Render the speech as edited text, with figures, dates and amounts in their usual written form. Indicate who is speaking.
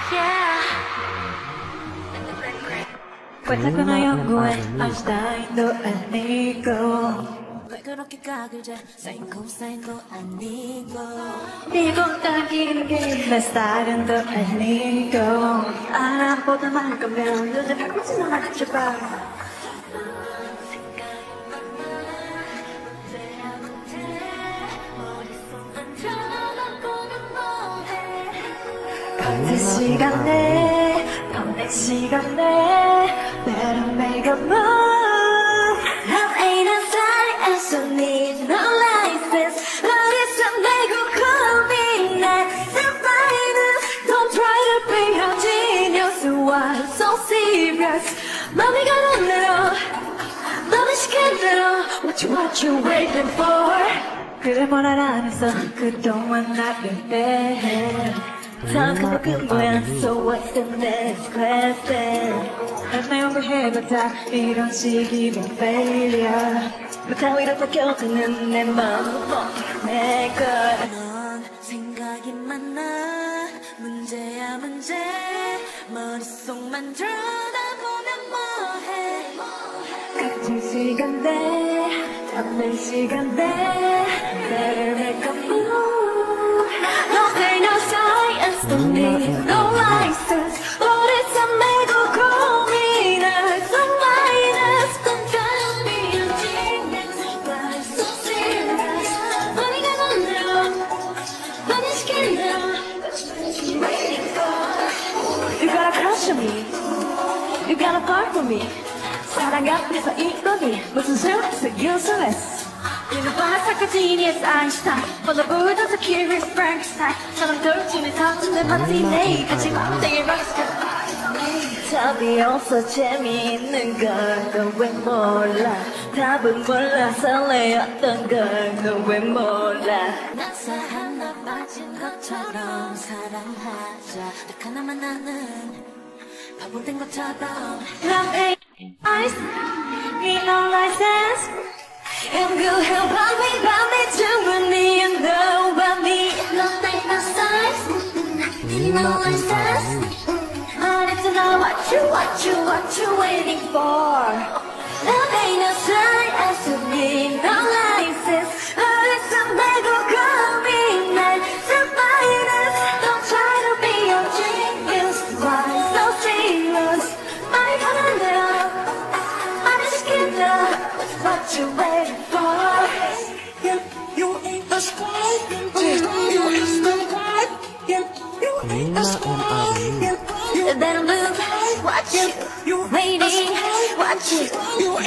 Speaker 1: 왜자꾸 나 연구해 아인슈타인도 아니고
Speaker 2: 왜 그렇게 까불자 사인 코사인도 아니고
Speaker 1: 미국 따기는 게 내 스타일은 또 아니고 알아보다 말 거면 요즘 바꾸지는 않겠지 봐 같은 시간에 밤낮 시간에 better make a move I ain't a sign I still need no license 어디서 내고 고민해 Survivors Don't try to be a genius Why so serious 맘이 가는 대로 맘이 시킨 대로 What you waiting for 그래 뭘 알아면서 그동안 나를 빼 다 끝 뭐야 So what's the next question 내 연구해봤자 이런 식이면 failure 못하고 이렇게 겪는 내 마음은 내걸
Speaker 2: 넌 생각이 많아 문제야 문제 머릿속만 들여다보면 뭐해
Speaker 1: 같은 시간대 담는 시간대 Better make a move No say no science Don't need no license 어디서 메고 고민할 Some minus Don't try to be a genius Why so serious 많이 가는 대로 많이 시키는 대로 What you waiting for You gotta crush me You gotta fall for me 사랑 앞에서 이거니 무슨 소리서 useless You 바삭한 genius 아인슈타인 오늘 불도서 curious Frankenstein 사람 돌진에 터지는 마티네 같이 껍데기 rockstar 답이 없어 재미있는 걸 너 왜 몰라 답은 몰라 설레었던 걸 너 왜 몰라
Speaker 2: 낙서 하나 빠진 것처럼 사랑하자 딱 하나만 나는 바보 된 것처럼
Speaker 1: Love ain't ice Need no license 연구해봐 me 밤에 충분히 You know about me Love ain't no size Need no license I need to know what you waiting for Love ain't no sign I still need no license 어디서 메고 고민해 Survivors Don't try to be a genius Why so serious 많이 가는 대로 많이 시킨 대로 What you waiting for You ain't a spy You ain't a spy You ain't a spy You better move Watch it, you waiting Watch it,